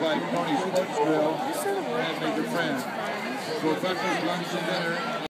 by Pony Sports Grill and make your friends. So breakfast, lunch, and dinner.